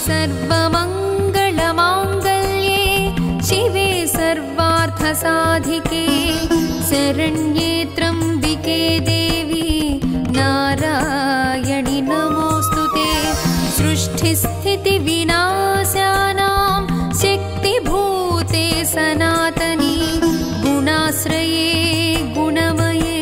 सर्वमङ्गलमाङ्गल्ये शिवे सर्वार्थसाधिके शरण्ये त्र्यम्बिके देवी नारायणि नमोऽस्तुते सृष्टिस्थितिविनाशानां शक्तिभूते सनातनी गुणाश्रये गुणमये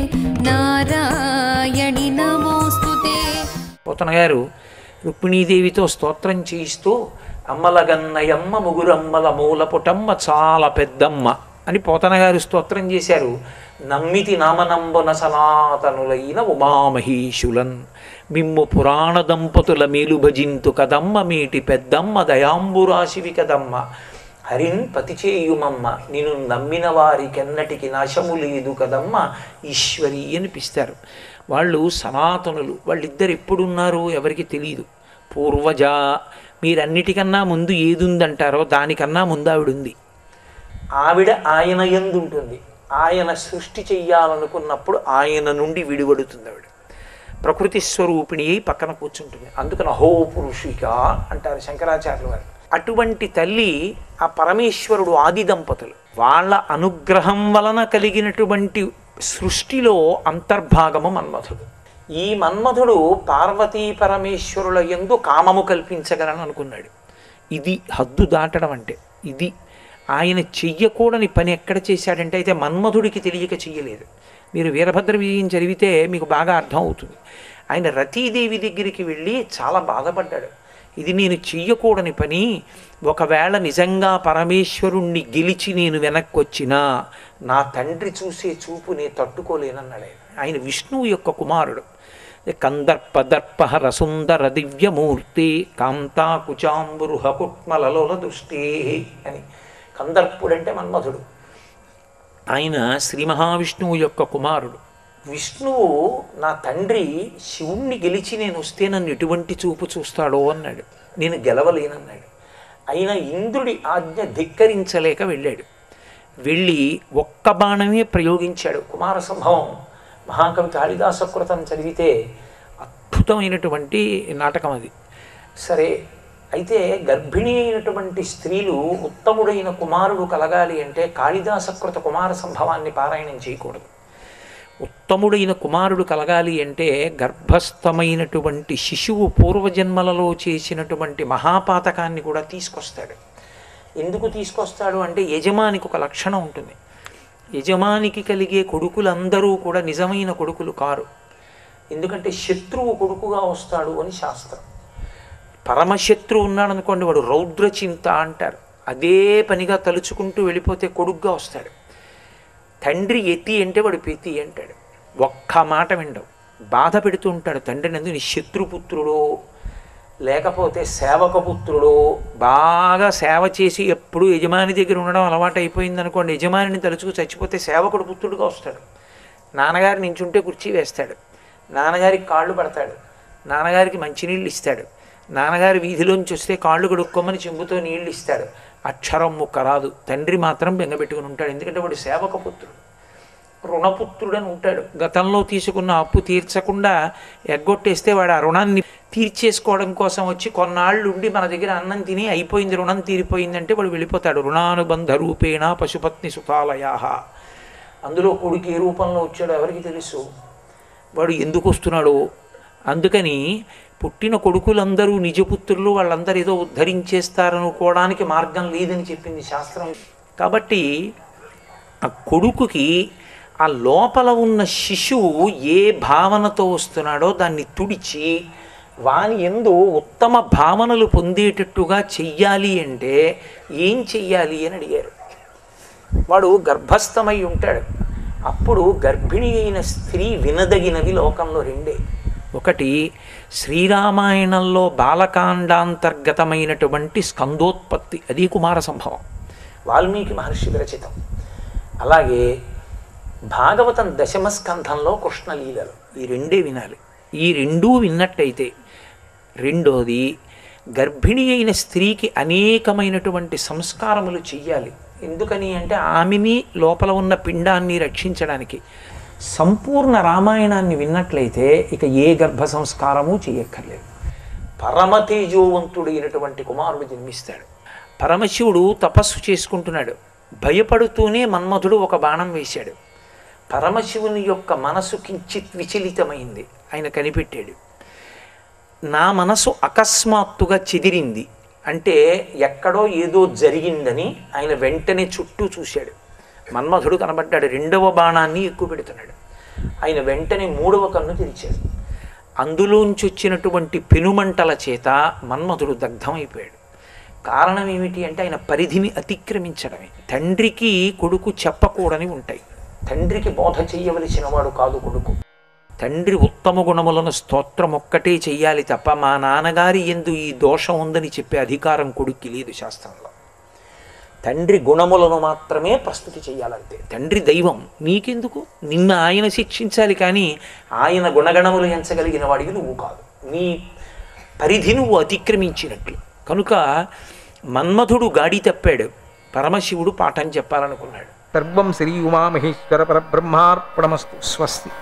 नारायणि नमोऽस्तुते। పోతన గారు రుక్మిణీదేవితో స్తోత్రం చేయిస్తూ అమ్మలగన్నయమ్మ ముగురమ్మల మూలపుటమ్మ చాలా పెద్దమ్మ అని పోతన గారు స్తోత్రం చేశారు. నమ్మితి నామనంబున సనాతనులైన ఉమామహీషులన్ మిమ్ము పురాణ దంపతుల మేలు భజింతు కదమ్మ మీటి పెద్దమ్మ దయాంబురాశివి కదమ్మ హరిన్ పతిచేయుమమ్మ నిన్ను నమ్మిన వారికెన్నటికి నాశము లేదు కదమ్మ ఈశ్వరి అనిపిస్తారు. వాళ్ళు సనాతనులు. వాళ్ళిద్దరు ఎప్పుడున్నారో ఎవరికి తెలియదు. పూర్వజ మీరన్నిటికన్నా ముందు ఏదుందంటారో దానికన్నా ముందు ఆవిడుంది. ఆవిడ ఆయన యందు ఉంటుంది. ఆయన సృష్టి చెయ్యాలనుకున్నప్పుడు ఆయన నుండి విడిపడుతుంది. ఆవిడ ప్రకృతి స్వరూపిణి అయి పక్కన కూర్చుంటుంది. అందుకని అహో పురుషిక అంటారు శంకరాచార్యుల వారు. అటువంటి తల్లి ఆ పరమేశ్వరుడు ఆది దంపతులు. వాళ్ళ అనుగ్రహం వలన కలిగినటువంటి సృష్టిలో అంతర్భాగము మన్మథుడు. ఈ మన్మథుడు పార్వతీ పరమేశ్వరుల యందు కామము కల్పించగలను అనుకున్నాడు. ఇది హద్దు దాటడం అంటే ఇది. ఆయన చెయ్యకూడని పని ఎక్కడ చేశాడంటే అయితే మన్మథుడికి తెలియక చెయ్యలేదు. మీరు వీరభద్ర విజయం చదివితే మీకు బాగా అర్థం అవుతుంది. ఆయన రతీదేవి దగ్గరికి వెళ్ళి చాలా బాధపడ్డాడు. ఇది నేను చెయ్యకూడని పని, ఒకవేళ నిజంగా పరమేశ్వరుణ్ణి గెలిచి నేను వెనక్కి వచ్చినా నా తండ్రి చూసే చూపు నేను తట్టుకోలేనన్నాడు. ఆయన విష్ణువు యొక్క కుమారుడు. కందర్ప దర్ప రసుందర దివ్యమూర్తి కాంతా కుచాంబురుహ కుట్మలలోల దృష్టి అని. కందర్పుడంటే మన్మథుడు. ఆయన శ్రీ మహావిష్ణువు యొక్క కుమారుడు. విష్ణువు నా తండ్రి శివుణ్ణి గెలిచి నేను వస్తే నన్ను ఎటువంటి చూపు చూస్తాడో అన్నాడు. నేను గెలవలేనన్నాడు. అయినా ఇంద్రుడి ఆజ్ఞ ధిక్కరించలేక వెళ్ళాడు. వెళ్ళి ఒక్క బాణమే ప్రయోగించాడు. కుమార సంభవం మహాకవి కాళిదాసకృతం చదివితే అద్భుతమైనటువంటి నాటకం అది. సరే, అయితే గర్భిణీ అయినటువంటి స్త్రీలు ఉత్తముడైన కుమారుడు కలగాలి అంటే కాళిదాసకృత కుమార సంభవాన్ని పారాయణం చేయకూడదు. ఉత్తముడైన కుమారుడు కలగాలి అంటే గర్భస్థమైనటువంటి శిశువు పూర్వజన్మలలో చేసినటువంటి మహాపాతకాన్ని కూడా తీసుకొస్తాడు. ఎందుకు తీసుకొస్తాడు అంటే యజమానికి ఒక లక్షణం ఉంటుంది. యజమానికి కలిగే కొడుకులందరూ కూడా నిజమైన కొడుకులు కారు. ఎందుకంటే శత్రువు కొడుకుగా వస్తాడు అని శాస్త్రం. పరమశత్రువు ఉన్నాడనుకోండి, వాడు రౌద్రచింత అంటారు. అదే పనిగా తలుచుకుంటూ వెళ్ళిపోతే కొడుకుగా వస్తాడు. తండ్రి ఎత్తి అంటే వాడు పెత్తి అంటాడు. ఒక్క మాట వినడం, బాధ పెడుతూ ఉంటాడు తండ్రిని. ఎందుకు నీ శత్రుపుత్రుడో లేకపోతే సేవకపుత్రుడో, బాగా సేవ చేసి ఎప్పుడు యజమాని దగ్గర ఉండడం అలవాటు అయిపోయింది అనుకోండి, యజమానిని తలుచుకు చచ్చిపోతే సేవకుడు పుత్రుడుగా వస్తాడు. నాన్నగారి నించుంటే కుర్చీ వేస్తాడు, నాన్నగారికి కాళ్ళు పడతాడు, నాన్నగారికి మంచినీళ్ళు ఇస్తాడు, నాన్నగారి వీధిలోంచి వస్తే కాళ్ళు కడుక్కోమని చెంబుతో నీళ్ళు ఇస్తాడు. అక్షరం ముక్క రాదు. తండ్రి మాత్రం బెంగపెట్టుకుని ఉంటాడు. ఎందుకంటే వాడు సేవకపుత్రుడు, రుణపుత్రుడని ఉంటాడు. గతంలో తీసుకున్న అప్పు తీర్చకుండా ఎగ్గొట్టేస్తే వాడు ఆ రుణాన్ని తీర్చేసుకోవడం కోసం వచ్చి కొన్నాళ్ళు ఉండి మన దగ్గర అన్నం తిని అయిపోయింది, రుణం తీరిపోయిందంటే వాడు వెళ్ళిపోతాడు. రుణానుబంధ రూపేణ పశుపత్ని సుతాలయా. అందులో కొడుకు ఏ రూపంలో వచ్చాడో ఎవరికి తెలుసు, వాడు ఎందుకు వస్తున్నాడో. అందుకని పుట్టిన కొడుకులందరూ నిజపుత్రులు, వాళ్ళందరూ ఏదో ఉద్ధరించేస్తారనుకోవడానికి మార్గం లేదని చెప్పింది శాస్త్రం. కాబట్టి ఆ కొడుకుకి ఆ లోపల ఉన్న శిశువు ఏ భావనతో వస్తున్నాడో దాన్ని తుడిచి వాని యందు ఉత్తమ భావనలు పొందేటట్టుగా చెయ్యాలి అంటే ఏం చెయ్యాలి అని అడిగారు. వాడు గర్భస్థమై ఉంటాడు. అప్పుడు గర్భిణి అయిన స్త్రీ వినదగినవి లోకంలో రెండే. ఒకటి శ్రీరామాయణంలో బాలకాండాంతర్గతమైనటువంటి స్కందోత్పత్తి, అది కుమార సంభవం, వాల్మీకి మహర్షి విరచితం. అలాగే భాగవతం దశమస్కంధంలో కృష్ణలీలలు. ఈ రెండే వినాలి. ఈ రెండూ విన్నట్టయితే రెండోది గర్భిణి అయిన స్త్రీకి అనేకమైనటువంటి సంస్కారములు చెయ్యాలి. ఎందుకని అంటే ఆమెని లోపల ఉన్న పిండాన్ని రక్షించడానికి. సంపూర్ణ రామాయణాన్ని విన్నట్లయితే ఇక ఏ గర్భ సంస్కారము చేయక్కర్లేదు. పరమ తేజోవంతుడైనటువంటి కుమారుడు జన్మిస్తాడు. పరమశివుడు తపస్సు చేసుకుంటున్నాడు. భయపడుతూనే మన్మధుడు ఒక బాణం వేశాడు. పరమశివుని యొక్క మనసు కించిత్ విచలితమైంది. ఆయన కనిపెట్టాడు, నా మనసు అకస్మాత్తుగా చెదిరింది అంటే ఎక్కడో ఏదో జరిగిందని ఆయన వెంటనే చుట్టూ చూశాడు. మన్మధుడు కనబడ్డాడు. రెండవ బాణాన్ని ఎక్కువ పెడుతున్నాడు. ఆయన వెంటనే మూడవ కన్ను తెరిచాడు. అందులోంచి వచ్చినటువంటి పెనుమంటల చేత మన్మధుడు దగ్ధమైపోయాడు. కారణం ఏమిటి అంటే ఆయన పరిధిని అతిక్రమించడమే. తండ్రికి కొడుకు చెప్పకూడని ఉంటాయి. తండ్రికి బోధ చెయ్యవలసిన వాడు కాదు కొడుకు. తండ్రి ఉత్తమ గుణములను స్తోత్రం ఒక్కటే చెయ్యాలి తప్ప మా నాన్నగారి యందు ఈ దోషం ఉందని చెప్పే అధికారం కొడుక్కి లేదు శాస్త్రంలో. తండ్రి గుణములను మాత్రమే ప్రస్తుతి చెయ్యాలంతే. తండ్రి దైవం, నీకెందుకు? నిన్ను ఆయన శిక్షించాలి కానీ ఆయన గుణగణములు ఎంచగలిగిన వాడికి నువ్వు కాదు. నీ పరిధి నువ్వు అతిక్రమించినట్లు. కనుక మన్మధుడు గాడి తప్పాడు. పరమశివుడు పాఠం చెప్పాలనుకున్నాడు. సర్వం శ్రీ ఉమామహేశ్వర పరబ్రహ్మార్పణమస్తు. స్వస్తి.